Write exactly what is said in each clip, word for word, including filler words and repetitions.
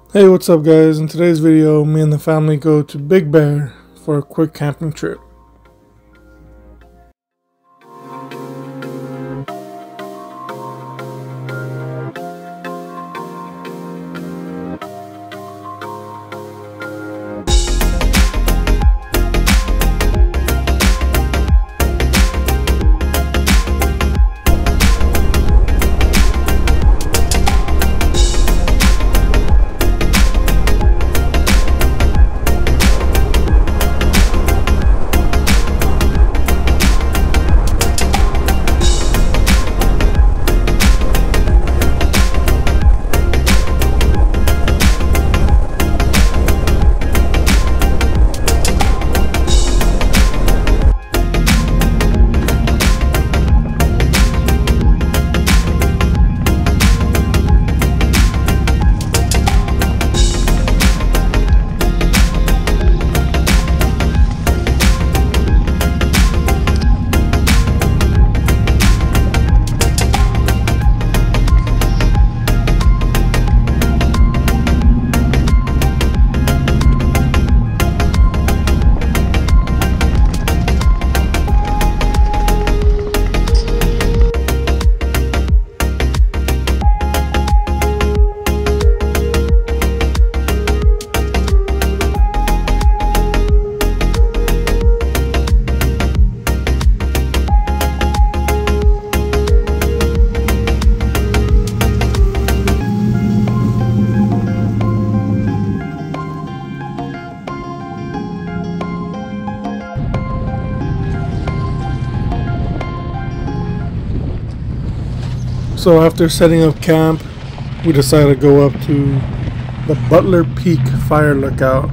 Hey, what's up guys? In today's video, me and the family go to Big Bear for a quick camping trip. So after setting up camp, we decided to go up to the Butler Peak Fire Lookout.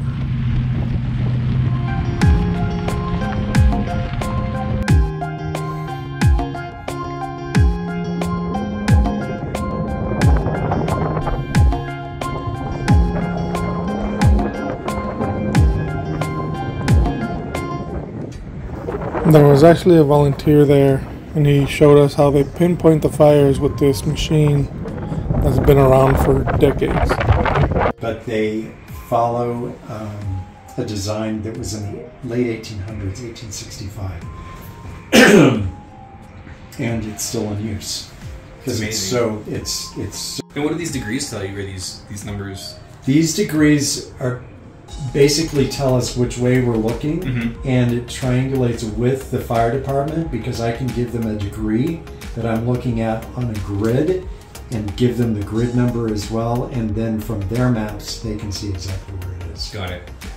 There was actually a volunteer there, and he showed us how they pinpoint the fires with this machine that's been around for decades. But they follow um, a design that was in the late eighteen hundreds, eighteen sixty-five. And it's still in use. Because it's so, it's, it's... And what do these degrees tell you, or these, these numbers? These degrees are basically tell us which way we're looking, mm-hmm. and it triangulates with the fire department, because I can give them a degree that I'm looking at on a grid and give them the grid number as well, and then from their maps they can see exactly where it is. Got it.